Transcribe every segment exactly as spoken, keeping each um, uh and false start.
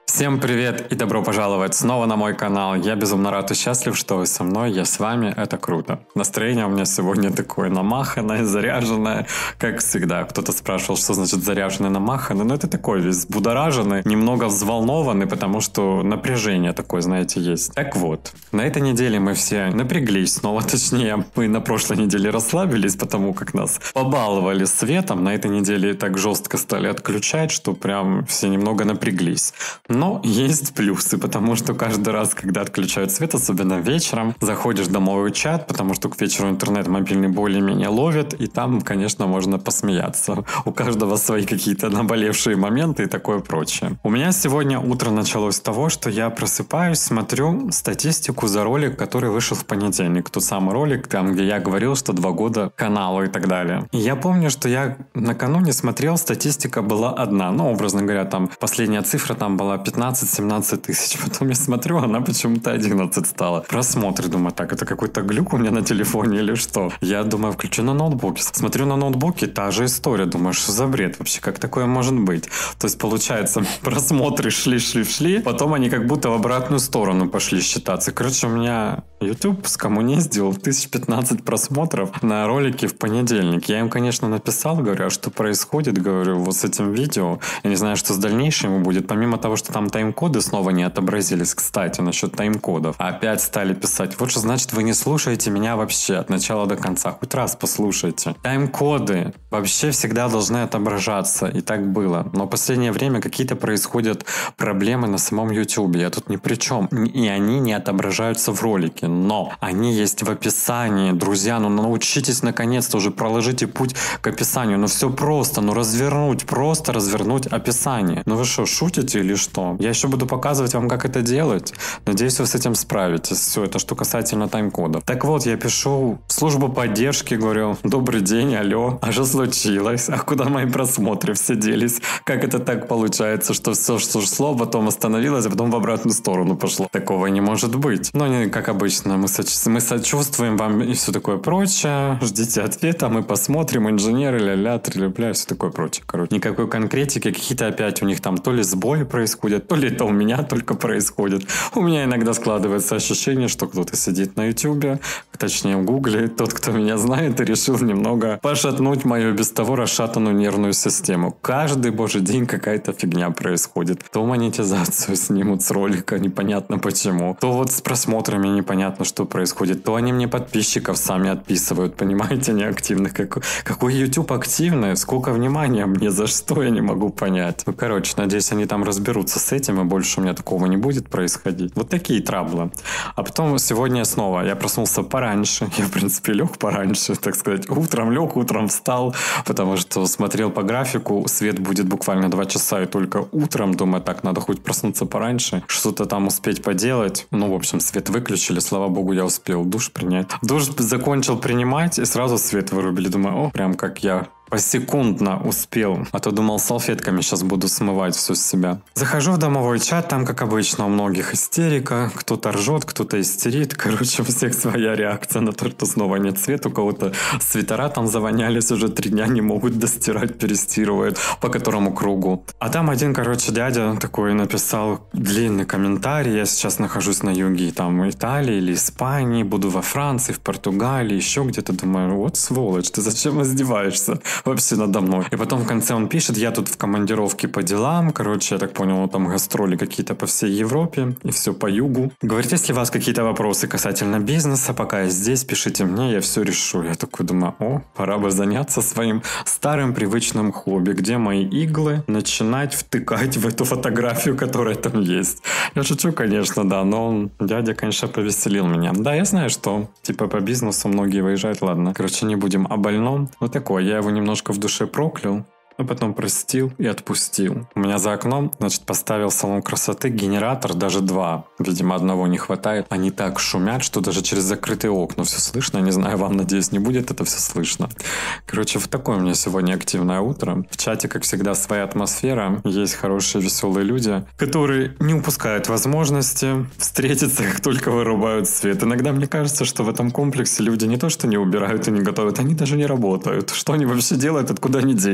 Всем привет и добро пожаловать снова на мой канал. Я безумно рад и счастлив, что вы со мной, я с вами, это круто. Настроение у меня сегодня такое намаханное, заряженное, как всегда. Кто-то спрашивал, что значит заряженный, намаханный, но это такой весь будораженный, немного взволнованный, потому что напряжение такое, знаете, есть. Так вот, на этой неделе мы все напряглись, снова точнее, мы на прошлой неделе расслабились, потому как нас побаловали светом. На этой неделе так жестко стали отключать, что прям все немного напряглись. Но есть плюсы, потому что каждый раз, когда отключают свет, особенно вечером, заходишь в домовой чат, потому что к вечеру интернет мобильный более-менее ловит, и там, конечно, можно посмеяться. У каждого свои какие-то наболевшие моменты и такое прочее. У меня сегодня утро началось с того, что я просыпаюсь, смотрю статистику за ролик, который вышел в понедельник. Тот самый ролик, там, где я говорил, что два года каналу и так далее. И я помню, что я накануне смотрел, статистика была одна. Ну, образно говоря, там последняя цифра там была пятнадцать-семнадцать тысяч. Потом я смотрю, она почему-то одиннадцать стала. Просмотры, думаю, так, это какой-то глюк у меня на телефоне или что? Я думаю, включу на ноутбуке. Смотрю на ноутбуке, та же история. Думаю, что за бред вообще? Как такое может быть? То есть, получается, просмотры шли, шли, шли. Потом они как будто в обратную сторону пошли считаться. Короче, у меня YouTube скоммуниздил тысяч пятнадцать просмотров на ролике в понедельник. Я им, конечно, написал, говорю, а что происходит, говорю, вот с этим видео. Я не знаю, что с дальнейшим будет. Помимо того, что там тайм-коды снова не отобразились, кстати, насчет тайм-кодов. Опять стали писать, вот что значит, вы не слушаете меня вообще от начала до конца. Хоть раз послушайте. Тайм-коды вообще всегда должны отображаться. И так было. Но в последнее время какие-то происходят проблемы на самом YouTube. Я тут ни при чем. И они не отображаются в ролике. Но они есть в описании. Друзья, ну научитесь наконец-то уже, проложите путь к описанию. Ну все просто. Ну развернуть, просто развернуть описание. Ну вы что, шутите или что? Я еще буду показывать вам, как это делать. Надеюсь, вы с этим справитесь. Все, это что касательно тайм-кодов. Так вот, я пишу в службу поддержки, говорю, добрый день, алло, а что случилось? А куда мои просмотры все делись? Как это так получается, что все, что шло, потом остановилось, а потом в обратную сторону пошло? Такого не может быть. Но не как обычно, мы, соч... мы сочувствуем вам и все такое прочее. Ждите ответа, мы посмотрим, инженеры, ля-ля, тря-ля, все такое прочее. Короче, никакой конкретики, какие-то опять у них там то ли сбои происходят, то ли это у меня только происходит. У меня иногда складывается ощущение, что кто-то сидит на Ютубе, точнее в Гугле, тот, кто меня знает, и решил немного пошатнуть мою без того расшатанную нервную систему. Каждый божий день какая-то фигня происходит. То монетизацию снимут с ролика, непонятно почему. То вот с просмотрами непонятно, что происходит. То они мне подписчиков сами отписывают, понимаете, неактивных. Как... Какой YouTube активный? Сколько внимания мне? За что я не могу понять? Ну, короче, надеюсь, они там разберутся с этим, и больше у меня такого не будет происходить. Вот такие траблы. А потом сегодня снова я проснулся пораньше. Я, в принципе, лег пораньше, так сказать. Утром лег, утром встал, потому что смотрел по графику, свет будет буквально два часа, и только утром, думаю, так, надо хоть проснуться пораньше, что-то там успеть поделать. Ну, в общем, свет выключили, слава богу, я успел душ принять. Душ закончил принимать, и сразу свет вырубили. Думаю, о, прям как я посекундно успел, а то думал, салфетками сейчас буду смывать все с себя. Захожу в домовой чат, там, как обычно, у многих истерика, кто-то ржет, кто-то истерит, короче, у всех своя реакция на то, что снова нет света, у кого-то свитера там завонялись, уже три дня не могут достирать, перестирывают, по которому кругу. А там один, короче, дядя такой написал длинный комментарий, я сейчас нахожусь на юге, там, Италии или Испании, буду во Франции, в Португалии, еще где-то, думаю, вот сволочь, ты зачем издеваешься вообще надо мной? И потом в конце он пишет, я тут в командировке по делам, короче, я так понял, там гастроли какие-то по всей Европе, и все по югу. Говорит, если у вас какие-то вопросы касательно бизнеса, пока я здесь, пишите мне, я все решу. Я такой думаю, о, пора бы заняться своим старым привычным хобби, где мои иглы, начинать втыкать в эту фотографию, которая там есть. Я шучу, конечно, да, но он, дядя, конечно, повеселил меня. Да, я знаю, что, типа, по бизнесу многие выезжают, ладно. Короче, не будем о больном. Вот такое, я его немножко в душе проклял. А потом простил и отпустил. У меня за окном, значит, поставил салон красоты генератор, даже два. Видимо, одного не хватает. Они так шумят, что даже через закрытые окна все слышно. Не знаю, вам, надеюсь, не будет это все слышно. Короче, вот такое у меня сегодня активное утро. В чате, как всегда, своя атмосфера. Есть хорошие, веселые люди, которые не упускают возможности встретиться, как только вырубают свет. Иногда мне кажется, что в этом комплексе люди не то, что не убирают и не готовят, они даже не работают. Что они вообще делают, откуда они деньги берут?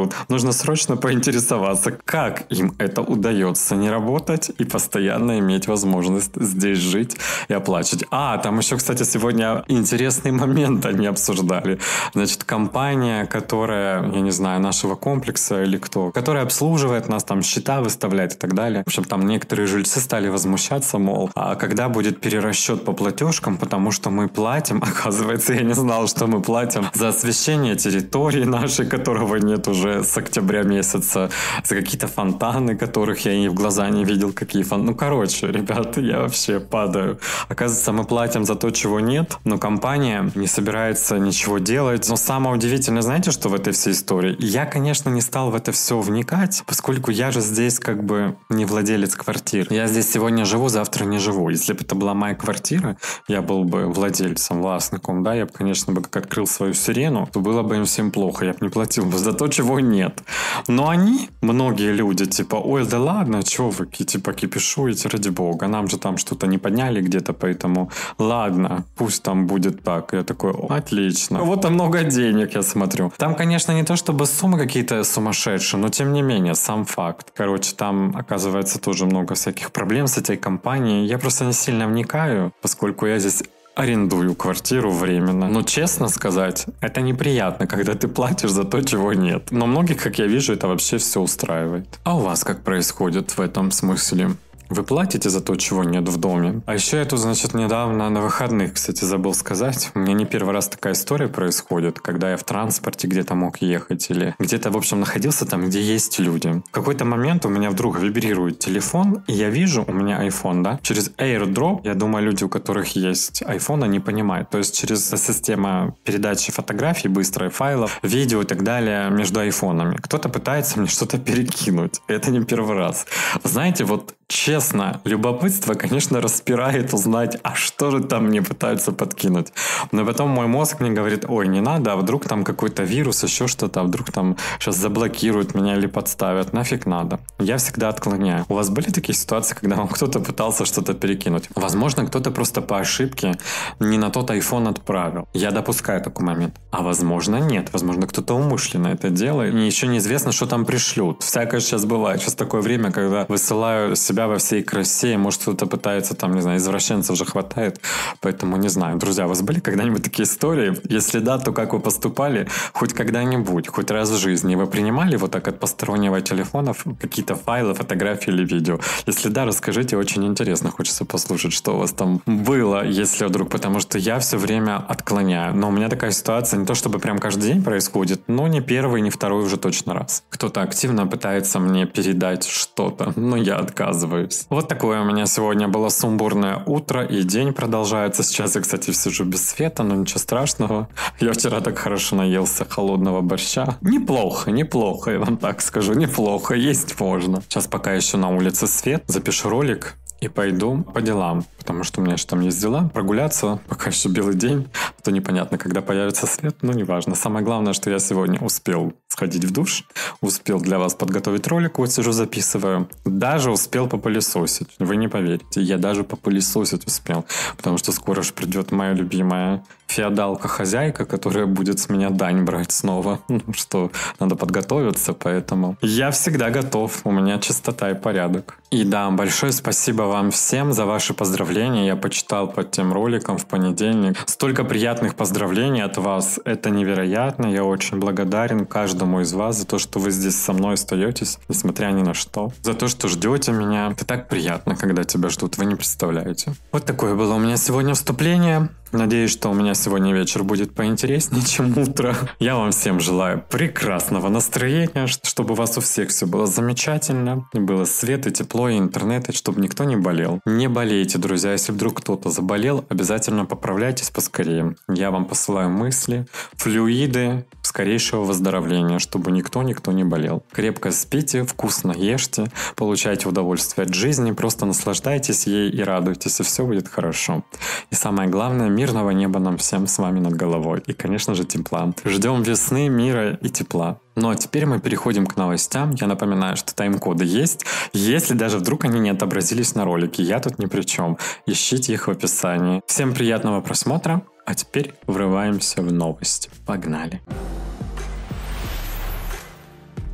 Вот. Нужно срочно поинтересоваться, как им это удается не работать и постоянно иметь возможность здесь жить и оплачивать. А, там еще, кстати, сегодня интересный момент они обсуждали. Значит, компания, которая, я не знаю, нашего комплекса или кто, которая обслуживает нас, там счета выставляет и так далее. В общем, там некоторые жильцы стали возмущаться, мол, а когда будет перерасчет по платежкам, потому что мы платим, оказывается, я не знал, что мы платим за освещение территории нашей, которого нет уже с октября месяца, за какие-то фонтаны, которых я и в глаза не видел, какие фонтаны. Ну, короче, ребята, я вообще падаю. Оказывается, мы платим за то, чего нет, но компания не собирается ничего делать. Но самое удивительное, знаете, что в этой всей истории? Я, конечно, не стал в это все вникать, поскольку я же здесь как бы не владелец квартир. Я здесь сегодня живу, завтра не живу. Если бы это была моя квартира, я был бы владельцем, властником, да, я бы, конечно, бы как открыл свою сирену, то было бы им всем плохо, я бы не платил бы за то, чего нет. Но они, многие люди, типа, ой, да ладно, чего вы, типа, кипишуете, ради бога, нам же там что-то не подняли где-то, поэтому ладно, пусть там будет так. Я такой, отлично. Вот там много денег, я смотрю. Там, конечно, не то чтобы суммы какие-то сумасшедшие, но тем не менее, сам факт. Короче, там, оказывается, тоже много всяких проблем с этой компанией. Я просто не сильно вникаю, поскольку я здесь арендую квартиру временно. Но честно сказать, это неприятно, когда ты платишь за то, чего нет. Но многих, как я вижу, это вообще все устраивает. А у вас как происходит в этом смысле? Вы платите за то, чего нет в доме? А еще я тут, значит, недавно на выходных, кстати, забыл сказать. У меня не первый раз такая история происходит, когда я в транспорте где-то мог ехать или где-то, в общем, находился там, где есть люди. В какой-то момент у меня вдруг вибрирует телефон, и я вижу, у меня iPhone, да, через AirDrop, я думаю, люди, у которых есть iPhone, они понимают. То есть через систему передачи фотографий, быстрых файлов, видео и так далее между айфонами. Кто-то пытается мне что-то перекинуть. Это не первый раз. Знаете, вот честно, любопытство, конечно, распирает узнать, а что же там мне пытаются подкинуть. Но потом мой мозг мне говорит, ой, не надо, а вдруг там какой-то вирус, еще что-то, а вдруг там сейчас заблокируют меня или подставят, нафиг надо. Я всегда отклоняю. У вас были такие ситуации, когда вам кто-то пытался что-то перекинуть? Возможно, кто-то просто по ошибке не на тот iPhone отправил. Я допускаю такой момент. А возможно, нет. Возможно, кто-то умышленно это делает. И еще неизвестно, что там пришлют. Всякое сейчас бывает. Сейчас такое время, когда высылаю себя во всей красе, может, кто-то пытается, там, не знаю, извращенцев же хватает, поэтому не знаю. Друзья, у вас были когда-нибудь такие истории? Если да, то как вы поступали хоть когда-нибудь, хоть раз в жизни? Вы принимали вот так от постороннего телефона какие-то файлы, фотографии или видео? Если да, расскажите, очень интересно, хочется послушать, что у вас там было, если вдруг, потому что я все время отклоняю. Но у меня такая ситуация не то чтобы прям каждый день происходит, но не первый, не второй уже точно раз. Кто-то активно пытается мне передать что-то, но я отказываюсь. Вот такое у меня сегодня было сумбурное утро, и день продолжается. Сейчас я, кстати, сижу без света, но ничего страшного. Я вчера так хорошо наелся холодного борща. Неплохо, неплохо, я вам так скажу, неплохо, есть можно. Сейчас пока еще на улице свет, запишу ролик и пойду по делам, потому что у меня еще там есть дела. Прогуляться, пока еще белый день, то непонятно, когда появится свет, но неважно. Самое главное, что я сегодня успел сходить в душ, успел для вас подготовить ролик, вот сижу записываю, даже успел попылесосить. Вы не поверите, я даже попылесосить успел, потому что скоро же придет моя любимая феодалка-хозяйка, которая будет с меня дань брать снова. Ну что, надо подготовиться, поэтому я всегда готов, у меня чистота и порядок. И да, большое спасибо вам всем за ваши поздравления. Я почитал под тем роликом в понедельник. Столько приятных поздравлений от вас. Это невероятно. Я очень благодарен каждому из вас за то, что вы здесь со мной остаетесь, несмотря ни на что. За то, что ждете меня. Это так приятно, когда тебя ждут. Вы не представляете. Вот такое было у меня сегодня вступление. Надеюсь, что у меня сегодня вечер будет поинтереснее, чем утро. Я вам всем желаю прекрасного настроения, чтобы у вас у всех все было замечательно, и было свет и тепло, и интернет, и чтобы никто не болел. Не болейте, друзья, если вдруг кто-то заболел, обязательно поправляйтесь поскорее. Я вам посылаю мысли, флюиды скорейшего выздоровления, чтобы никто-никто не болел. Крепко спите, вкусно ешьте, получайте удовольствие от жизни, просто наслаждайтесь ей и радуйтесь, и все будет хорошо. И самое главное, мирного неба нам всем с вами над головой. И, конечно же, тепла. Ждем весны, мира и тепла. Ну а теперь мы переходим к новостям. Я напоминаю, что тайм-коды есть. Если даже вдруг они не отобразились на ролике, я тут ни при чем. Ищите их в описании. Всем приятного просмотра. А теперь врываемся в новости. Погнали.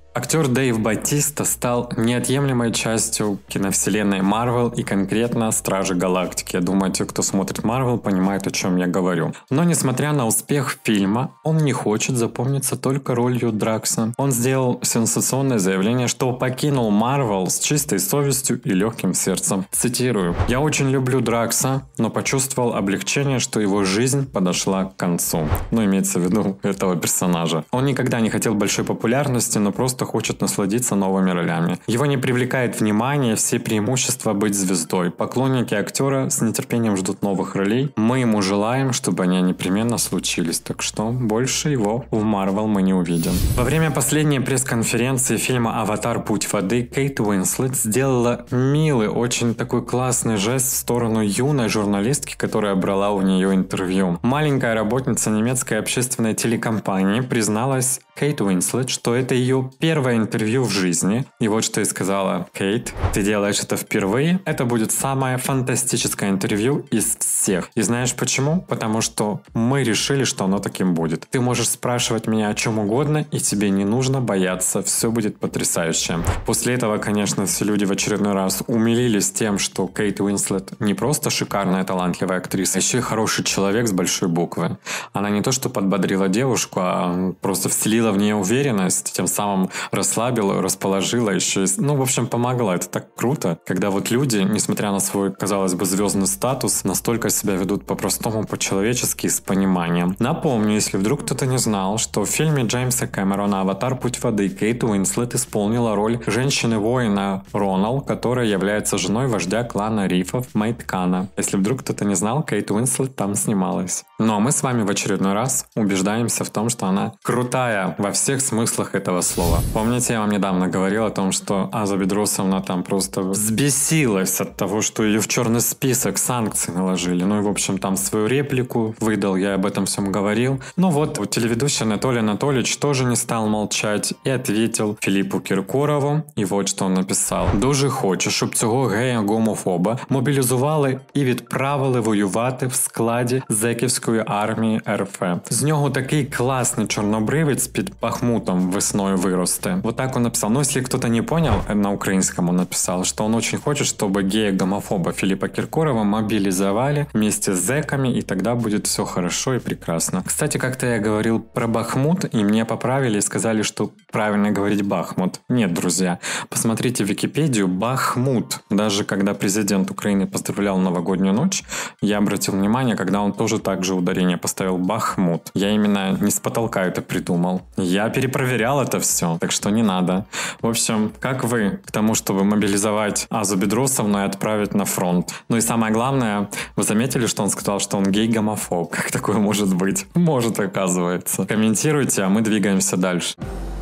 Актер Дэйв Батиста стал неотъемлемой частью киновселенной Марвел и конкретно Стражи Галактики. Я думаю, те, кто смотрит Марвел, понимают, о чем я говорю. Но несмотря на успех фильма, он не хочет запомниться только ролью Дракса. Он сделал сенсационное заявление, что покинул Марвел с чистой совестью и легким сердцем. Цитирую: «Я очень люблю Дракса, но почувствовал облегчение, что его жизнь подошла к концу». Ну, имеется в виду этого персонажа. Он никогда не хотел большой популярности, но просто хочет насладиться новыми ролями. Его не привлекает внимание все преимущества быть звездой. Поклонники актера с нетерпением ждут новых ролей. Мы ему желаем, чтобы они непременно случились. Так что больше его в Марвел мы не увидим. Во время последней пресс-конференции фильма «Аватар. Путь воды» Кейт Уинслет сделала милый, очень такой классный жест в сторону юной журналистки, которая брала у нее интервью. Маленькая работница немецкой общественной телекомпании призналась Кейт Уинслет, что это ее первое интервью в жизни. И вот что ей сказала: «Кейт, ты делаешь это впервые. Это будет самое фантастическое интервью из всех. И знаешь почему? Потому что мы решили, что оно таким будет. Ты можешь спрашивать меня о чем угодно, и тебе не нужно бояться. Все будет потрясающе». После этого, конечно, все люди в очередной раз умилились тем, что Кейт Уинслет не просто шикарная, талантливая актриса, а еще и хороший человек с большой буквы. Она не то что подбодрила девушку, а просто вселила в нее уверенность, тем самым расслабила, расположила, еще и, ну, в общем, помогла. Это так круто, когда вот люди, несмотря на свой, казалось бы, звездный статус, настолько себя ведут по-простому, по-человечески и с пониманием. Напомню, если вдруг кто-то не знал, что в фильме Джеймса Кэмерона «Аватар. Путь воды» Кейт Уинслет исполнила роль женщины-воина Ронал, которая является женой вождя клана рифов Майткана. Если вдруг кто-то не знал, Кейт Уинслет там снималась. Ну а мы с вами в очередной раз убеждаемся в том, что она крутая во всех смыслах этого слова. Помните, я вам недавно говорил о том, что Аза Бедросовна там просто взбесилась от того, что ее в черный список санкций наложили. Ну и, в общем, там свою реплику выдал, я об этом всем говорил. Ну вот, вот телеведущий Анатолий Анатольевич тоже не стал молчать и ответил Филиппу Кіркорову. І от що він написав: «Дуже хочу, щоб цього гея-гомофоба мобілізували і відправили воювати в складі зеківської армії РФ. З нього такий класний чорнобривець під Бахмутом весною выросте». Вот так он написал. Но если кто-то не понял, на украинском он написал, что он очень хочет, чтобы гея-гомофоба Филиппа Кіркорова мобилизовали вместе с зэками, и тогда будет все хорошо и прекрасно. Кстати, как-то я говорил про Бахмут, и мне поправили и сказали, что правильно говорить Бахмут. Нет, друзья, посмотрите Википедию, Бахмут. Даже когда президент Украины поздравлял новогоднюю ночь, я обратил внимание, когда он тоже так же ударение поставил Бахмут. Я именно не с потолка это придумал. Я перепроверял это все, так что не надо. В общем, как вы к тому, чтобы мобилизовать Азу Бедросовну и отправить на фронт? Ну и самое главное, вы заметили, что он сказал, что он гей-гомофоб? Как такое может быть? Может, оказывается. Комментируйте, а мы двигаемся дальше.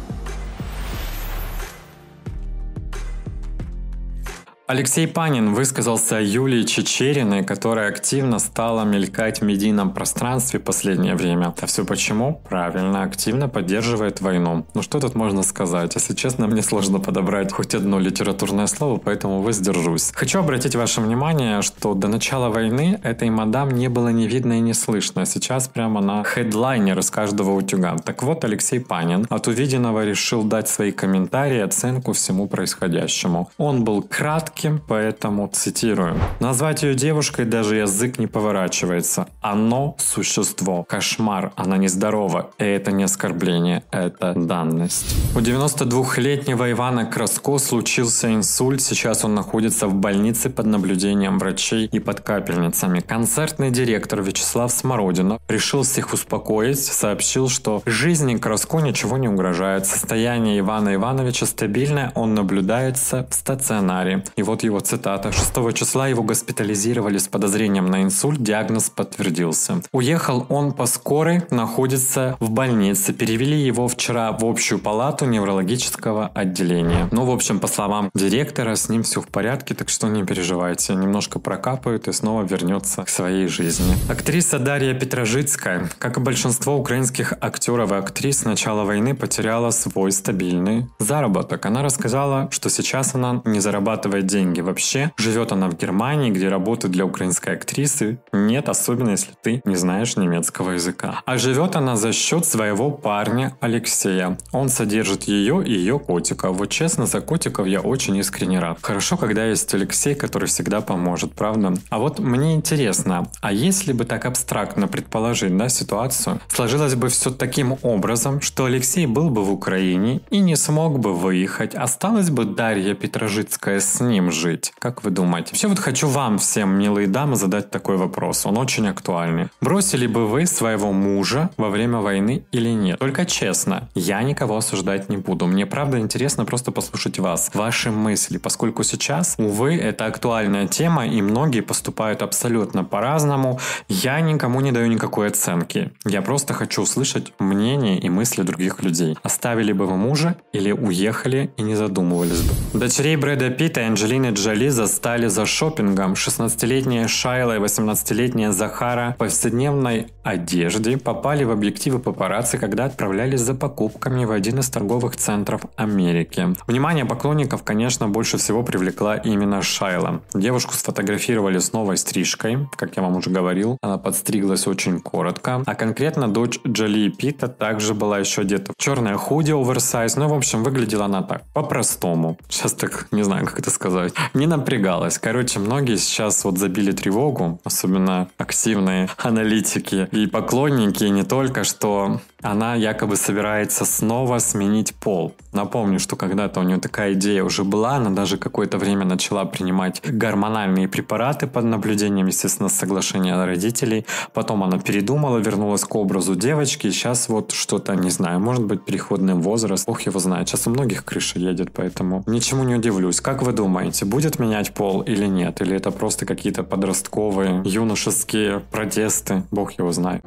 Алексей Панин высказался о Юлии Чичериной, которая активно стала мелькать в медийном пространстве в последнее время. А все почему? Правильно, активно поддерживает войну. Ну что тут можно сказать? Если честно, мне сложно подобрать хоть одно литературное слово, поэтому воздержусь. Хочу обратить ваше внимание, что до начала войны этой мадам не было ни видно и не слышно. Сейчас прямо на хедлайнер из каждого утюга. Так вот, Алексей Панин от увиденного решил дать свои комментарии и оценку всему происходящему. Он был краткий, поэтому цитирую: «Назвать ее девушкой даже язык не поворачивается. Оно – существо. Кошмар. Она нездорова. И это не оскорбление, это данность». У девяностодвухлетнего Ивана Краско случился инсульт. Сейчас он находится в больнице под наблюдением врачей и под капельницами. Концертный директор Вячеслав Смородинов решил всех успокоить, сообщил, что жизни Краско ничего не угрожает. Состояние Ивана Ивановича стабильное, он наблюдается в стационаре. И вот его цитата. шестого числа его госпитализировали с подозрением на инсульт, диагноз подтвердился. Уехал он по скорой, находится в больнице. Перевели его вчера в общую палату неврологического отделения. Ну, в общем, по словам директора, с ним все в порядке, так что не переживайте. Немножко прокапают и снова вернется к своей жизни. Актриса Дарья Петрожицкая, как и большинство украинских актеров и актрис, с начала войны потеряла свой стабильный заработок. Она рассказала, что сейчас она не зарабатывает деньги деньги вообще? Живет она в Германии, где работы для украинской актрисы нет, особенно если ты не знаешь немецкого языка. А живет она за счет своего парня Алексея. Он содержит ее и ее котика. Вот честно, за котиков я очень искренне рад. Хорошо, когда есть Алексей, который всегда поможет, правда? А вот мне интересно, а если бы так абстрактно предположить, да, ситуацию, сложилось бы все таким образом, что Алексей был бы в Украине и не смог бы выехать, осталась бы Дарья Петрожицкая с ним жить? Как вы думаете? Вообще вот хочу вам всем, милые дамы, задать такой вопрос. Он очень актуальный. Бросили бы вы своего мужа во время войны или нет? Только честно, я никого осуждать не буду. Мне правда интересно просто послушать вас, ваши мысли, поскольку сейчас, увы, это актуальная тема, и многие поступают абсолютно по-разному. Я никому не даю никакой оценки. Я просто хочу услышать мнение и мысли других людей. Оставили бы вы мужа или уехали и не задумывались бы? Дочерей Брэда Питта и Анджелины Джоли застали за шопингом. шестнадцатилетняя Шайла и восемнадцатилетняя Захара в повседневной одежде попали в объективы папарацци, когда отправлялись за покупками в один из торговых центров Америки. Внимание поклонников, конечно, больше всего привлекла именно Шайла. Девушку сфотографировали с новой стрижкой, как я вам уже говорил. Она подстриглась очень коротко. А конкретно дочь Джоли и Питта также была еще одета в черное худи оверсайз. Ну, в общем, выглядела она так, по-простому. Сейчас так, не знаю, как это сказать. Не напрягалась. Короче, многие сейчас вот забили тревогу, особенно активные аналитики и поклонники, и не только, что она якобы собирается снова сменить пол. Напомню, что когда-то у нее такая идея уже была, она даже какое-то время начала принимать гормональные препараты под наблюдением, естественно, соглашения родителей. Потом она передумала, вернулась к образу девочки, и сейчас вот что-то, не знаю, может быть, переходный возраст, бог его знает. Сейчас у многих крыша едет, поэтому ничему не удивлюсь. Как вы думаете, будет менять пол или нет? Или это просто какие-то подростковые, юношеские протесты? Бог его знает.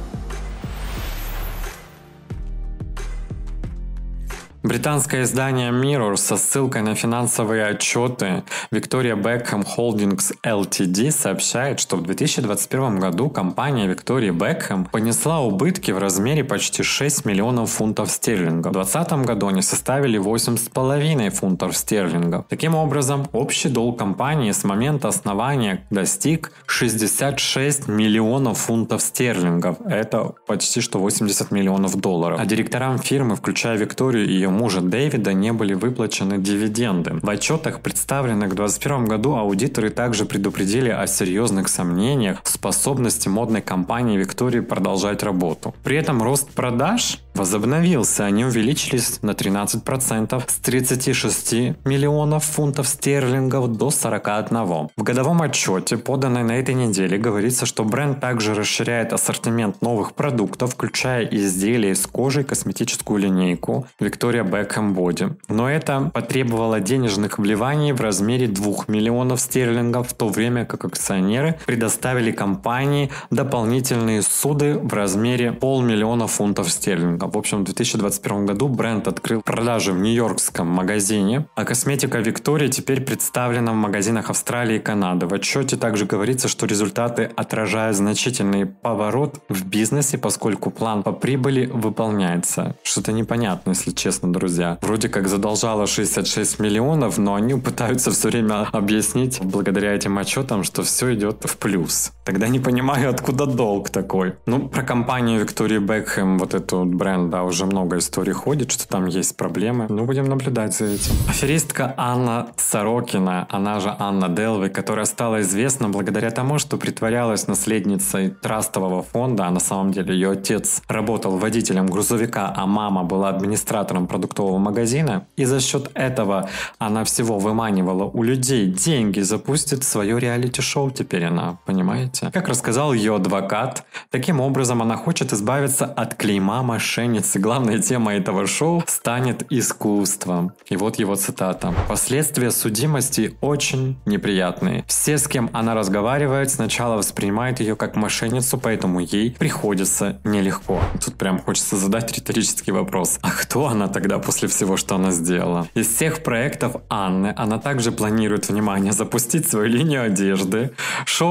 Британское издание Mirror со ссылкой на финансовые отчеты Victoria Beckham Holdings эл ти ди сообщает, что в две тысячи двадцать первом году компания Victoria Beckham понесла убытки в размере почти шесть миллионов фунтов стерлингов. В две тысячи двадцатом году они составили восемь с половиной фунтов стерлингов. Таким образом, общий долг компании с момента основания достиг шестьдесят шесть миллионов фунтов стерлингов. Это почти что восемьдесят миллионов долларов. А директорам фирмы, включая Викторию и ее мужа Дэвида, не были выплачены дивиденды. В отчетах, представленных в две тысячи двадцать первом году, аудиторы также предупредили о серьезных сомнениях в способности модной компании Виктории продолжать работу. При этом рост продаж возобновился, они увеличились на тринадцать процентов с тридцати шести миллионов фунтов стерлингов до сорока одного. В годовом отчете, поданном на этой неделе, говорится, что бренд также расширяет ассортимент новых продуктов, включая изделия из кожи и косметическую линейку Victoria Beckham Body. Но это потребовало денежных вливаний в размере двух миллионов стерлингов, в то время как акционеры предоставили компании дополнительные суды в размере полмиллиона фунтов стерлингов. В общем, в две тысячи двадцать первом году бренд открыл продажи в нью-йоркском магазине, а косметика Victoria теперь представлена в магазинах Австралии и Канады. В отчете также говорится, что результаты отражают значительный поворот в бизнесе, поскольку план по прибыли выполняется. Что-то непонятно, если честно, друзья. Вроде как задолжало шестьдесят шесть миллионов, но они пытаются все время объяснить благодаря этим отчетам, что все идет в плюс. Тогда не понимаю, откуда долг такой. Ну, про компанию Victoria Beckham, вот эту бренд, да, уже много историй ходит, что там есть проблемы. Ну, будем наблюдать за этим. Аферистка Анна Сорокина, она же Анна Делвей, которая стала известна благодаря тому, что притворялась наследницей трастового фонда, а на самом деле ее отец работал водителем грузовика, а мама была администратором продуктового магазина. И за счет этого она всего выманивала у людей деньги, запустит свое реалити-шоу теперь она, понимаете? Как рассказал ее адвокат, таким образом она хочет избавиться от клейма мошенника. Главная тема этого шоу станет искусством. И вот его цитата. Последствия судимости очень неприятные. Все, с кем она разговаривает, сначала воспринимают ее как мошенницу, поэтому ей приходится нелегко. Тут прям хочется задать риторический вопрос. А кто она тогда после всего, что она сделала? Из всех проектов Анны она также планирует, внимание, запустить свою линию одежды. Шоу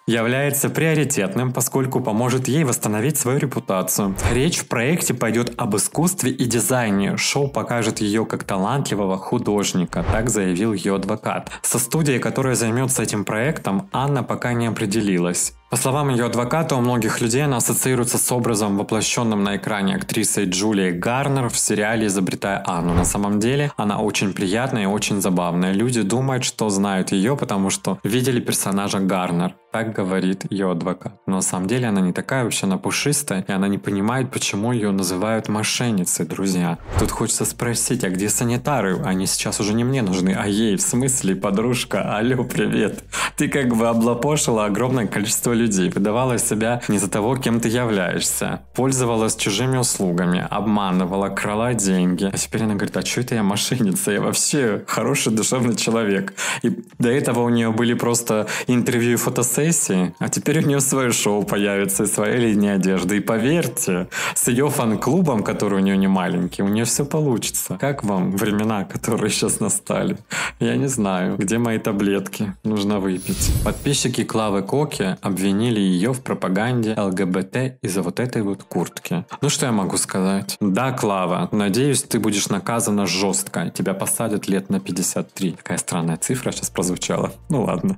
является приоритетным, поскольку поможет ей восстановить свою репутацию. Речь в проекте пойдет об искусстве и дизайне. Шоу покажет ее как талантливого художника, так заявил ее адвокат. Со студией, которая займется этим проектом, Анна пока не определилась. По словам ее адвоката, у многих людей она ассоциируется с образом, воплощенным на экране актрисой Джулией Гарнер в сериале «Изобретая Анну». На самом деле она очень приятная и очень забавная. Люди думают, что знают ее, потому что видели персонажа Гарнер. Так говорит ее адвокат. Но на самом деле она не такая вообще, она пушистая, и она не понимает, почему ее называют мошенницей, друзья. Тут хочется спросить, а где санитары? Они сейчас уже не мне нужны, а ей. В смысле, подружка? Алло, привет. Ты как бы облапошила огромное количество людей, выдавала себя не за того, кем ты являешься, пользовалась чужими услугами, обманывала, крала деньги. А теперь она говорит, а что это я мошенница? Я вообще хороший душевный человек. И до этого у нее были просто интервью и фотосессии, а теперь у нее свое шоу появится и своя линия одежды. И поверьте, с ее фан-клубом, который у нее не маленький, у нее все получится. Как вам времена, которые сейчас настали? Я не знаю, где мои таблетки? Нужно выпить. Подписчики Клавы Коки обвинили ее в пропаганде ЛГБТ из-за вот этой вот куртки. Ну что я могу сказать? Да, Клава, надеюсь, ты будешь наказана жестко. Тебя посадят лет на пятьдесят три. Такая странная цифра сейчас прозвучала. Ну ладно.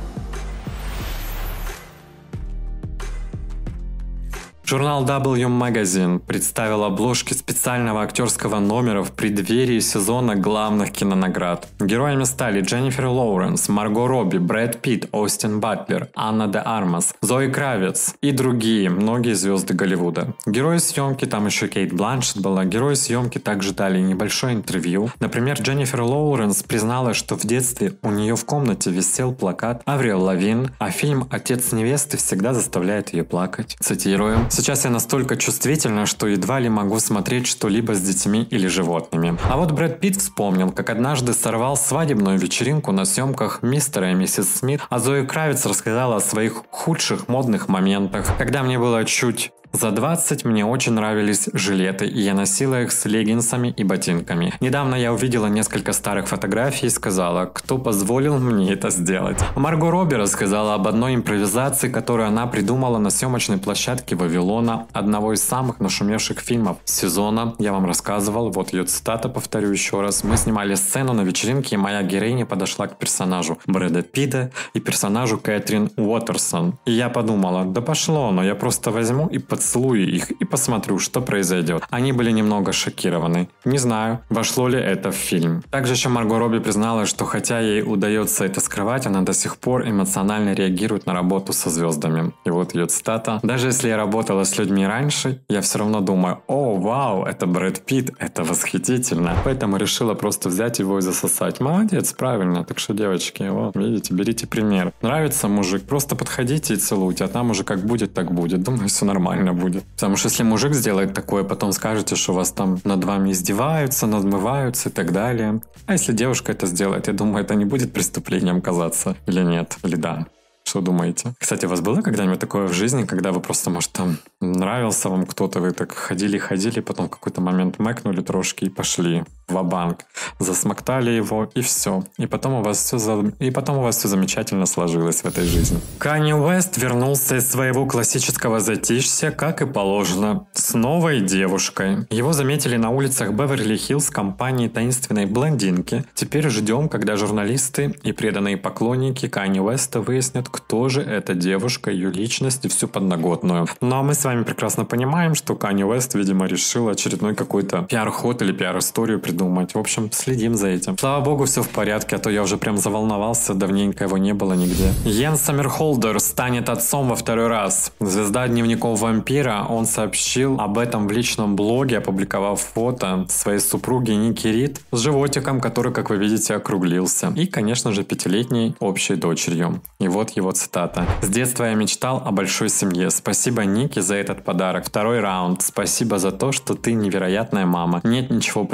Журнал дабл ю Magazine представил обложки специального актерского номера в преддверии сезона главных кинонаград. Героями стали Дженнифер Лоуренс, Марго Робби, Брэд Питт, Остин Батлер, Анна де Армас, Зои Кравиц и другие, многие звезды Голливуда. Герои съемки, там еще Кейт Бланшетт была, герои съемки также дали небольшое интервью. Например, Дженнифер Лоуренс призналась, что в детстве у нее в комнате висел плакат Аврил Лавин, а фильм «Отец невесты» всегда заставляет ее плакать. Цитирую. Сейчас я настолько чувствительна, что едва ли могу смотреть что-либо с детьми или животными. А вот Брэд Питт вспомнил, как однажды сорвал свадебную вечеринку на съемках «Мистера и миссис Смит», а Зои Кравиц рассказала о своих худших модных моментах. Когда мне было чуть за двадцать, мне очень нравились жилеты, и я носила их с леггинсами и ботинками. Недавно я увидела несколько старых фотографий и сказала, кто позволил мне это сделать. Марго Робби рассказала об одной импровизации, которую она придумала на съемочной площадке Вавилона, одного из самых нашумевших фильмов сезона. Я вам рассказывал, вот ее цитата, повторю еще раз. Мы снимали сцену на вечеринке, и моя героиня подошла к персонажу Брэда Питта и персонажу Кэтрин Уотерсон. И я подумала, да пошло, но я просто возьму и поцелую их и посмотрю, что произойдет. Они были немного шокированы. Не знаю, вошло ли это в фильм. Также еще Марго Робби призналась, что хотя ей удается это скрывать, она до сих пор эмоционально реагирует на работу со звездами. И вот ее цитата. Даже если я работала с людьми раньше, я все равно думаю, о, вау, это Брэд Питт, это восхитительно. Поэтому решила просто взять его и засосать. Молодец, правильно. Так что, девочки, вот, видите, берите пример. Нравится мужик, просто подходите и целуйте, а там уже как будет, так будет. Думаю, все нормально будет. Потому что если мужик сделает такое, потом скажете, что вас там над вами издеваются, надмываются и так далее. А если девушка это сделает, я думаю, это не будет преступлением казаться. Или нет? Или да? Что думаете? Кстати, у вас было когда-нибудь такое в жизни, когда вы просто, может, там нравился вам кто-то, вы так ходили-ходили, потом в какой-то момент мэкнули трошки и пошли ва-банк, засмоктали его и все. И потом у вас все, за... и потом у вас все замечательно сложилось в этой жизни. Канье Уэст вернулся из своего классического затишья, как и положено, с новой девушкой. Его заметили на улицах Беверли-Хиллз компании таинственной блондинки. Теперь ждем, когда журналисты и преданные поклонники Канье Уэста выяснят, кто же эта девушка, ее личность и всю подноготную. Ну а мы с вами прекрасно понимаем, что Канье Уэст, видимо, решил очередной какой-то пиар-ход или пиар-историю придумать. В общем, следим за этим. Слава богу, все в порядке, а то я уже прям заволновался, давненько его не было нигде. Йен Сомерхолдер станет отцом во второй раз. Звезда дневников вампира, он сообщил об этом в личном блоге, опубликовав фото своей супруги Ники Рид с животиком, который, как вы видите, округлился. И, конечно же, пятилетней общей дочерью. И вот его цитата. «С детства я мечтал о большой семье. Спасибо, Ники, за этот подарок. Второй раунд. Спасибо за то, что ты невероятная мама. Нет ничего прекраснее,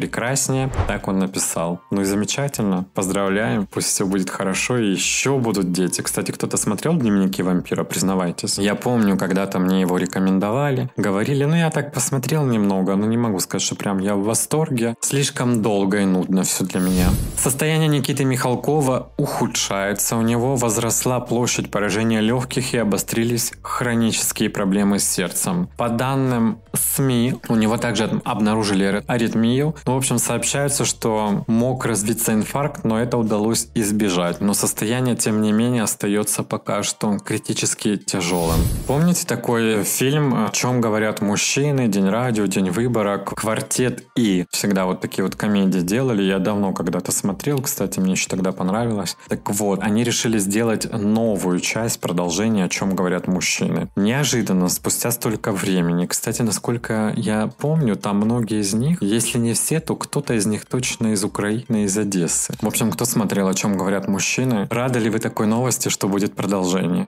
сне. Так он написал. Ну и замечательно. Поздравляем. Пусть все будет хорошо и еще будут дети. Кстати, кто-то смотрел «Дневники вампира», признавайтесь. Я помню, когда-то мне его рекомендовали. Говорили, ну я так посмотрел немного, но не могу сказать, что прям я в восторге. Слишком долго и нудно все для меня. Состояние Никиты Михалкова ухудшается. У него возросла площадь поражения легких и обострились хронические проблемы с сердцем. По данным СМИ, у него также обнаружили аритмию. Ну, в общем, сообщается, что мог развиться инфаркт, но это удалось избежать. Но состояние, тем не менее, остается пока что критически тяжелым. Помните такой фильм «О чем говорят мужчины», «День радио», «День выбора», «Квартет И». Всегда вот такие вот комедии делали. Я давно когда-то смотрел, кстати, мне еще тогда понравилось. Так вот, они решили сделать новую часть продолжения «О чем говорят мужчины». Неожиданно, спустя столько времени. Кстати, насколько я помню, там многие из них, если не все, то кто-то из них точно из Украины, из Одессы. В общем, кто смотрел «О чем говорят мужчины», рады ли вы такой новости, что будет продолжение?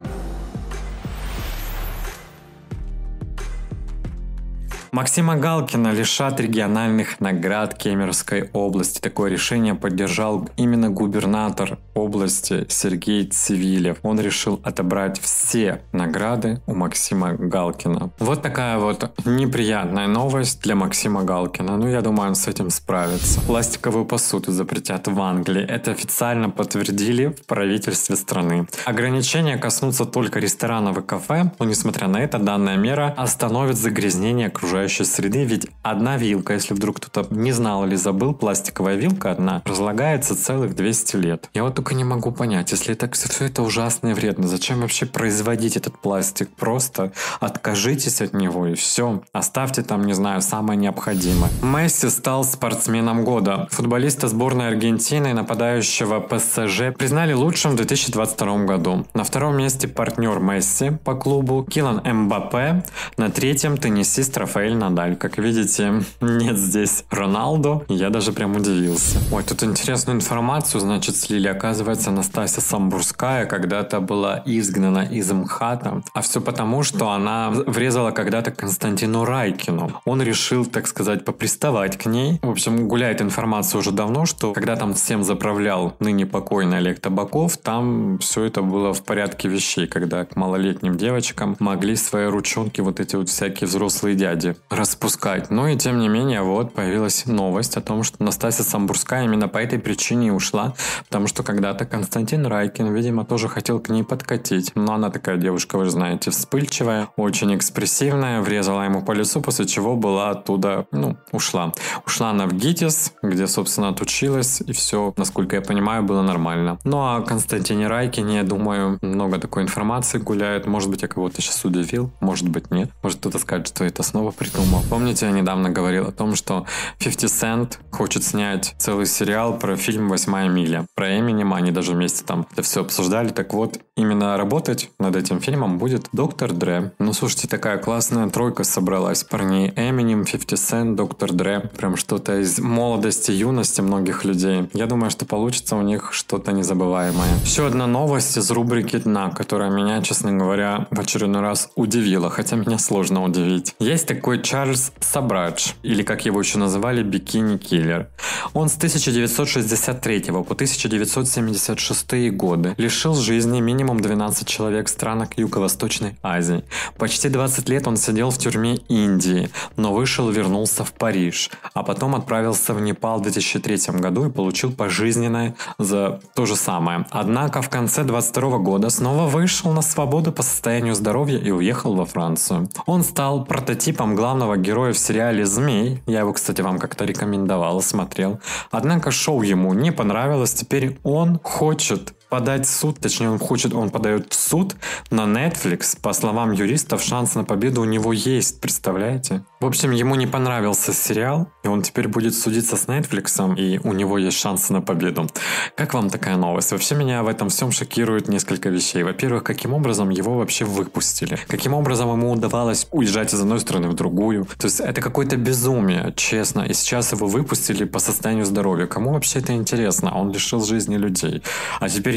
Максима Галкина лишат региональных наград Кемеровской области. Такое решение поддержал именно губернатор области Сергей Цивилев. Он решил отобрать все награды у Максима Галкина. Вот такая вот неприятная новость для Максима Галкина. Ну, я думаю, он с этим справится. Пластиковую посуду запретят в Англии. Это официально подтвердили в правительстве страны. Ограничения коснутся только ресторанов и кафе, но, несмотря на это, данная мера остановит загрязнение окружающей среды, ведь одна вилка, если вдруг кто-то не знал или забыл, пластиковая вилка одна разлагается целых двести лет. Я вот только не могу понять, если это все это ужасно и вредно, зачем вообще производить этот пластик? Просто откажитесь от него и все. Оставьте там, не знаю, самое необходимое. Месси стал спортсменом года. Футболиста сборной Аргентины, нападающего ПСЖ, признали лучшим в две тысячи двадцать втором году. На втором месте партнер Месси по клубу Килиан Мбаппе, на третьем теннисист Рафаэль Надаль. Как видите, нет здесь Роналду. Я даже прям удивился. Ой, тут интересную информацию, значит, слили. Оказывается, Настасья Самбурская когда-то была изгнана из МХАТа. А все потому, что она врезала когда-то Константину Райкину. Он решил, так сказать, поприставать к ней. В общем, гуляет информация уже давно, что когда там всем заправлял ныне покойный Олег Табаков, там все это было в порядке вещей, когда к малолетним девочкам могли свои ручонки вот эти вот всякие взрослые дяди распускать. Но и тем не менее, вот появилась новость о том, что Настасья Самбурская именно по этой причине и ушла, потому что когда-то Константин Райкин, видимо, тоже хотел к ней подкатить. Но она такая девушка, вы же знаете, вспыльчивая, очень экспрессивная, врезала ему по лицу, после чего была оттуда, ну, ушла. Ушла она в ГИТИС, где, собственно, отучилась, и все, насколько я понимаю, было нормально. Ну, а Константине Райкине, я думаю, много такой информации гуляет. Может быть, я кого-то сейчас удивил, может быть, нет. Может, кто-то скажет, что это снова придумал. Помните, я недавно говорил о том, что фифти Cent хочет снять целый сериал про фильм «Восьмая миля». Про Эминема, они даже вместе там это все обсуждали. Так вот, именно работать над этим фильмом будет доктор Дре. Ну, слушайте, такая классная тройка собралась парней. Эминем, фифти Cent, доктор Дре. Прям что-то из молодости, юности многих людей. Я думаю, что получится у них что-то незабываемое. Еще одна новость из рубрики «Дна», которая меня, честно говоря, в очередной раз удивила. Хотя меня сложно удивить. Есть такой Чарльз Собрадж, или как его еще называли, бикини-киллер. Он с тысяча девятьсот шестьдесят третьего по тысяча девятьсот семьдесят шестые годы лишил жизни минимум двенадцать человек в странах Юго-Восточной Азии. Почти двадцать лет он сидел в тюрьме Индии, но вышел и вернулся в Париж, а потом отправился в Непал в две тысячи третьем году и получил пожизненное за то же самое. Однако в конце двадцать второго года снова вышел на свободу по состоянию здоровья и уехал во Францию. Он стал прототипом главного героя в сериале «Змей». Я его, кстати, вам как-то рекомендовал, смотрел. Однако шоу ему не понравилось. Теперь он хочет подать в суд, точнее он хочет, он подает в суд на Netflix. По словам юристов, шанс на победу у него есть, представляете? В общем, ему не понравился сериал, и он теперь будет судиться с Netflix, и у него есть шансы на победу. Как вам такая новость? Вообще меня в этом всем шокирует несколько вещей. Во-первых, каким образом его вообще выпустили? Каким образом ему удавалось уезжать из одной страны в другую? То есть это какое-то безумие, честно. И сейчас его выпустили по состоянию здоровья. Кому вообще это интересно? Он лишил жизни людей. А теперь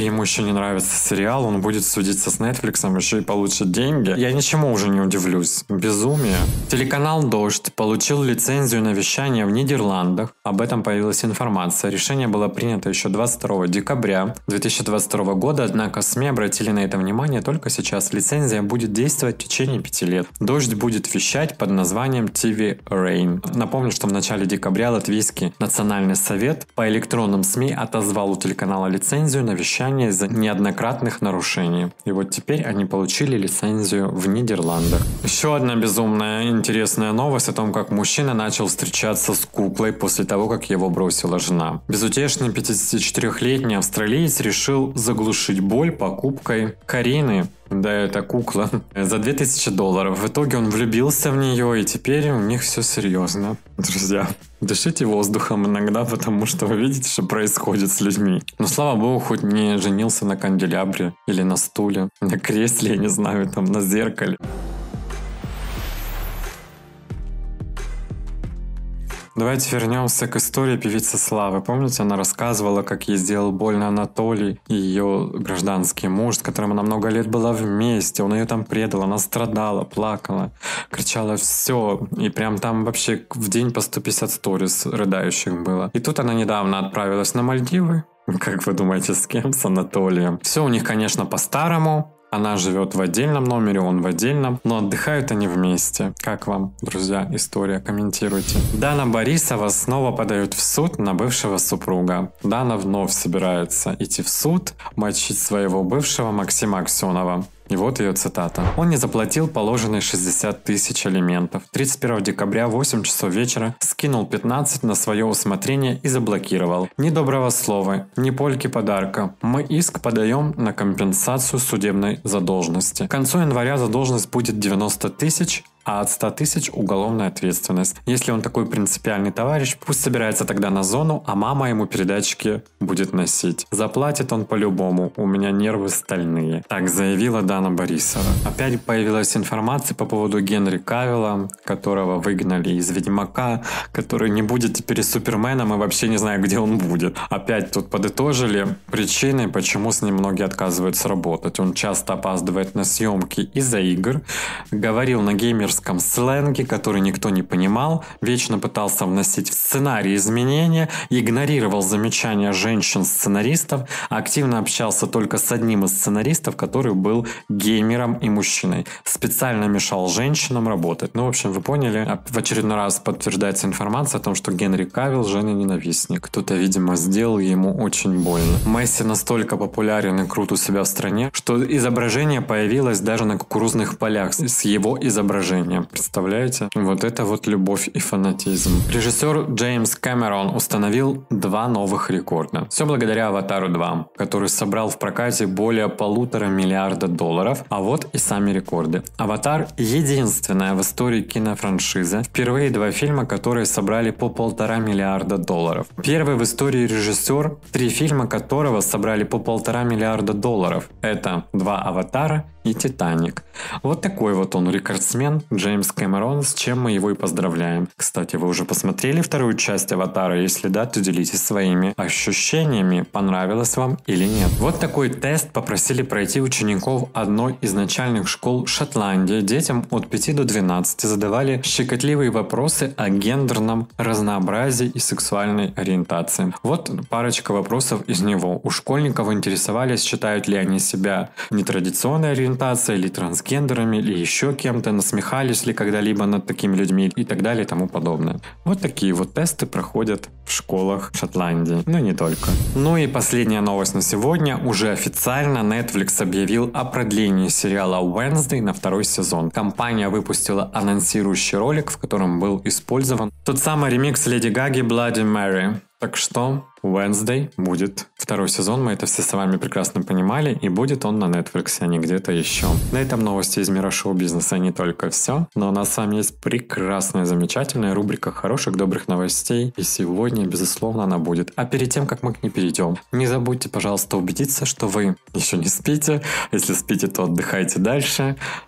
ему еще не нравится сериал, он будет судиться с Netflix, еще и получит деньги. Я ничему уже не удивлюсь. Безумие. Телеканал «Дождь» получил лицензию на вещание в Нидерландах. Об этом появилась информация. Решение было принято еще двадцать второго декабря две тысячи двадцать второго года, однако СМИ обратили на это внимание только сейчас. Лицензия будет действовать в течение пяти лет. «Дождь» будет вещать под названием ти ви Rain. Напомню, что в начале декабря Латвийский национальный совет по электронным СМИ отозвал у телеканала лицензию на вещание из-за неоднократных нарушений. И вот теперь они получили лицензию в Нидерландах. Еще одна безумная интересная новость о том, как мужчина начал встречаться с куклой после того, как его бросила жена. Безутешный пятидесятичетырёхлетний австралиец решил заглушить боль покупкой Карины. Да, это кукла. За две тысячи долларов. В итоге он влюбился в нее, и теперь у них все серьезно. Друзья, дышите воздухом иногда, потому что вы видите, что происходит с людьми. Но слава богу, хоть не женился на канделябре или на стуле, на кресле, я не знаю, там на зеркале. Давайте вернемся к истории певицы Славы. Помните, она рассказывала, как ей сделал больно Анатолий, ее гражданский муж, с которым она много лет была вместе. Он ее там предал, она страдала, плакала, кричала все. И прям там вообще в день по сто пятьдесят сториз рыдающих было. И тут она недавно отправилась на Мальдивы. Как вы думаете, с кем? С Анатолием. Все у них, конечно, по-старому. Она живет в отдельном номере, он в отдельном, но отдыхают они вместе. Как вам, друзья, история? Комментируйте. Дана Борисова снова подает в суд на бывшего супруга. Дана вновь собирается идти в суд, мочить своего бывшего Максима Аксенова. И вот ее цитата. «Он не заплатил положенные шестьдесят тысяч алиментов. тридцать первого декабря в восемь часов вечера скинул пятнадцать на свое усмотрение и заблокировал. Ни доброго слова, ни польки подарка. Мы иск подаем на компенсацию судебной задолженности. К концу января задолженность будет девяносто тысяч, а от ста тысяч уголовная ответственность. Если он такой принципиальный товарищ, пусть собирается тогда на зону, а мама ему передатчики будет носить. Заплатит он по-любому, у меня нервы стальные». Так заявила Дана Борисова. Опять появилась информация по поводу Генри Кавилла, которого выгнали из Ведьмака, который не будет теперь Суперменом и вообще не знаю, где он будет. Опять тут подытожили причины, почему с ним многие отказываются работать. Он часто опаздывает на съемки из-за игр, говорил на геймерском сленге, который никто не понимал, вечно пытался вносить в сценарий изменения, игнорировал замечания женщин-сценаристов, активно общался только с одним из сценаристов, который был геймером и мужчиной. Специально мешал женщинам работать. Ну, в общем, вы поняли. В очередной раз подтверждается информация о том, что Генри Кавилл жена-ненавистник. Кто-то, видимо, сделал ему очень больно. Месси настолько популярен и крут у себя в стране, что изображение появилось даже на кукурузных полях с его изображением. Представляете? Вот это вот любовь и фанатизм. Режиссер Джеймс Кэмерон установил два новых рекорда. Все благодаря «Аватару два», который собрал в прокате более полутора миллиарда долларов. А вот и сами рекорды. «Аватар» — единственная в истории кинофраншизы. Впервые два фильма, которые собрали по полтора миллиарда долларов. Первый в истории режиссер, три фильма которого собрали по полтора миллиарда долларов. Это два «Аватара» и «Титаник». Вот такой вот он рекордсмен Джеймс Кэмерон, с чем мы его и поздравляем. Кстати, вы уже посмотрели вторую часть «Аватара»? Если да, то делитесь своими ощущениями, понравилось вам или нет. Вот такой тест попросили пройти учеников одной из начальных школ Шотландии. Детям от пяти до двенадцати задавали щекотливые вопросы о гендерном разнообразии и сексуальной ориентации. Вот парочка вопросов из него. У школьников интересовались, считают ли они себя нетрадиционной ориентацией, или трансгендерами, или еще кем-то, насмехались ли когда-либо над такими людьми и так далее и тому подобное. Вот такие вот тесты проходят в школах Шотландии, но не только. Ну и последняя новость на сегодня. Уже официально Netflix объявил о продлении сериала Wednesday на второй сезон. Компания выпустила анонсирующий ролик, в котором был использован тот самый ремикс Леди Гаги Bloody Mary. Так что Wednesday будет второй сезон, мы это все с вами прекрасно понимали, и будет он на Netflix, а не где-то еще. На этом новости из мира шоу-бизнеса не только все, но у нас с вами есть прекрасная, замечательная рубрика хороших, добрых новостей, и сегодня, безусловно, она будет. А перед тем, как мы к ней перейдем, не забудьте, пожалуйста, убедиться, что вы еще не спите. Если спите, то отдыхайте дальше.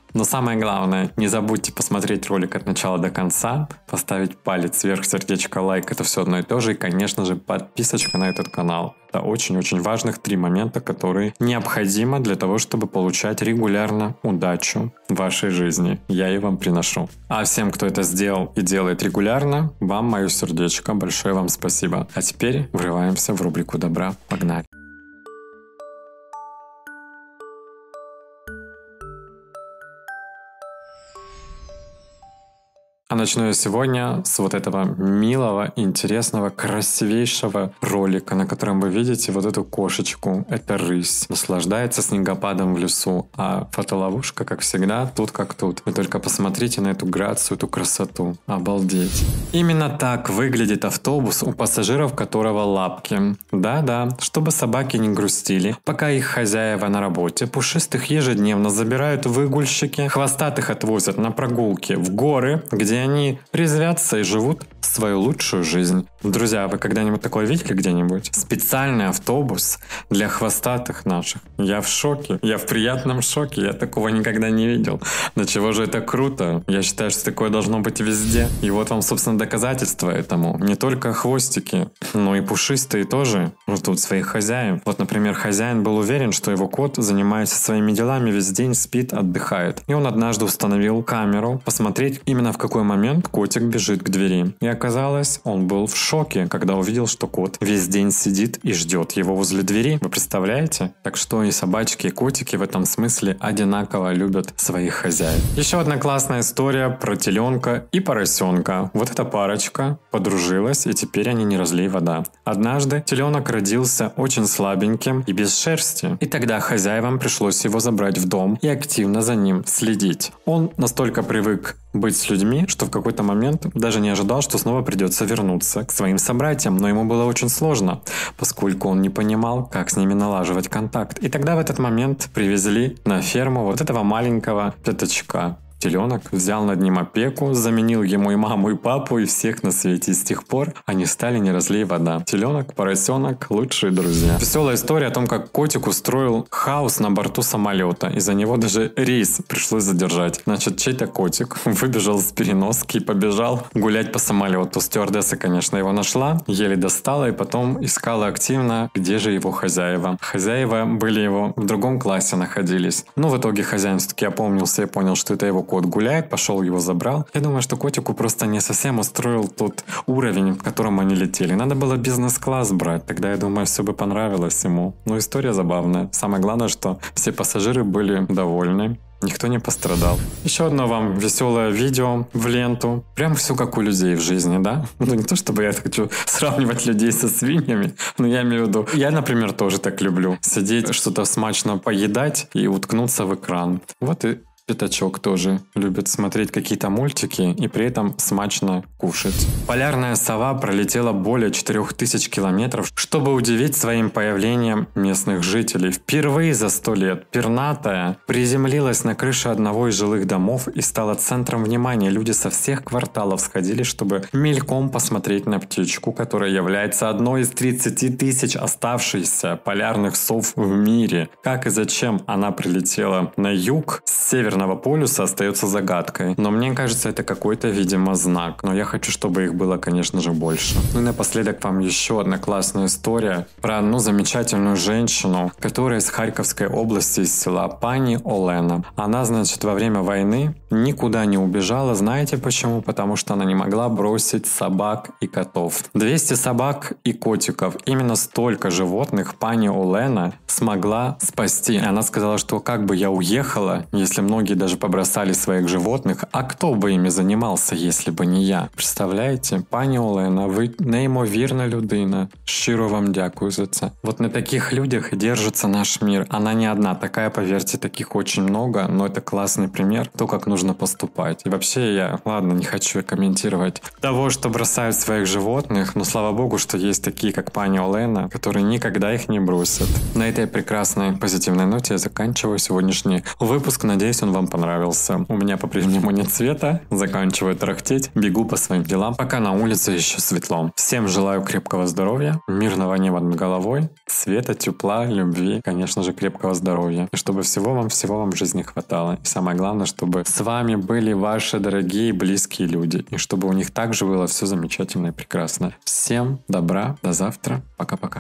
Но самое главное, не забудьте посмотреть ролик от начала до конца, поставить палец вверх, сердечко, лайк, это все одно и то же, и, конечно же, подписочка на этот канал. Это очень-очень важных три момента, которые необходимы для того, чтобы получать регулярно удачу в вашей жизни. Я и вам приношу. А всем, кто это сделал и делает регулярно, вам мое сердечко, большое вам спасибо. А теперь врываемся в рубрику добра. Погнали! А начну я сегодня с вот этого милого, интересного, красивейшего ролика, на котором вы видите вот эту кошечку. Это рысь. Наслаждается снегопадом в лесу. А фотоловушка, как всегда, тут как тут. Вы только посмотрите на эту грацию, эту красоту. Обалдеть. Именно так выглядит автобус, у пассажиров которого лапки. Да-да, чтобы собаки не грустили. Пока их хозяева на работе, пушистых ежедневно забирают выгульщики, хвостатых отвозят на прогулки в горы, где они резвятся и живут свою лучшую жизнь. Друзья, вы когда-нибудь такое видели где-нибудь? Специальный автобус для хвостатых наших. Я в шоке. Я в приятном шоке. Я такого никогда не видел. До чего же это круто? Я считаю, что такое должно быть везде. И вот вам, собственно, доказательство этому. Не только хвостики, но и пушистые тоже ждут своих хозяев. Вот, например, хозяин был уверен, что его кот занимается своими делами весь день, спит, отдыхает. И он однажды установил камеру, посмотреть именно в какой момент котик бежит к двери. И оказалось, он был в шоке, когда увидел, что кот весь день сидит и ждет его возле двери. Вы представляете? Так что и собачки, и котики в этом смысле одинаково любят своих хозяев. Еще одна классная история про теленка и поросенка. Вот эта парочка подружилась, и теперь они не разлей вода. Однажды теленок родился очень слабеньким и без шерсти. И тогда хозяевам пришлось его забрать в дом и активно за ним следить. Он настолько привык быть с людьми, что в какой-то момент даже не ожидал, что снова придется вернуться к своим собратьям, но ему было очень сложно, поскольку он не понимал, как с ними налаживать контакт. И тогда в этот момент привезли на ферму вот этого маленького пятачка. Теленок взял над ним опеку, заменил ему и маму, и папу, и всех на свете. И с тех пор они стали не разлей вода. Теленок, поросенок, лучшие друзья. Веселая история о том, как котик устроил хаос на борту самолета. Из-за него даже рейс пришлось задержать. Значит, чей-то котик выбежал с переноски и побежал гулять по самолету. Стюардесса, конечно, его нашла, еле достала и потом искала активно, где же его хозяева. Хозяева были его в другом классе находились. Но в итоге хозяин все-таки опомнился и понял, что это его кот гуляет, пошел его забрал. Я думаю, что котику просто не совсем устроил тот уровень, в котором они летели. Надо было бизнес-класс брать, тогда, я думаю, все бы понравилось ему. Но история забавная. Самое главное, что все пассажиры были довольны. Никто не пострадал. Еще одно вам веселое видео в ленту. Прям все как у людей в жизни, да? Ну, не то чтобы я хочу сравнивать людей со свиньями, но я имею в виду... Я, например, тоже так люблю. Сидеть, что-то смачно поедать и уткнуться в экран. Вот и пятачок тоже любит смотреть какие-то мультики и при этом смачно кушать. Полярная сова пролетела более четырех тысяч километров, чтобы удивить своим появлением местных жителей. Впервые за сто лет пернатая приземлилась на крыше одного из жилых домов и стала центром внимания. Люди со всех кварталов сходили, чтобы мельком посмотреть на птичку, которая является одной из тридцати тысяч оставшихся полярных сов в мире. Как и зачем она прилетела на юг с северного полюса, остается загадкой. Но мне кажется, это какой-то, видимо, знак. Но я хочу, чтобы их было, конечно же, больше. Ну и напоследок вам еще одна классная история про одну замечательную женщину, которая из Харьковской области, из села Пани Олена. Она, значит, во время войны никуда не убежала. Знаете почему? Потому что она не могла бросить собак и котов. двести собак и котиков. Именно столько животных Пани Олена смогла спасти. И она сказала, что как бы я уехала, если многие даже побросали своих животных, а кто бы ими занимался, если бы не я? Представляєте? Пані Олена, ви неймовірна людина. Щиро вам дякую за це. Вот на таких людях держится наш мир. Она не одна такая, поверьте, таких очень много, но это классный пример, то, как нужно поступать. И вообще я, ладно, не хочу комментировать того, что бросают своих животных, но слава богу, что есть такие, как пани Олена, которые никогда их не бросят. На этой прекрасной позитивной ноте я заканчиваю сегодняшний выпуск. Надеюсь, он он вам понравился. У меня по-прежнему нет света, заканчиваю тарахтеть, бегу по своим делам, пока на улице еще светло. Всем желаю крепкого здоровья, мирного неба над головой, света, тепла, любви, конечно же, крепкого здоровья. И чтобы всего вам, всего вам в жизни хватало. И самое главное, чтобы с вами были ваши дорогие, близкие люди. И чтобы у них также было все замечательно и прекрасно. Всем добра, до завтра, пока-пока.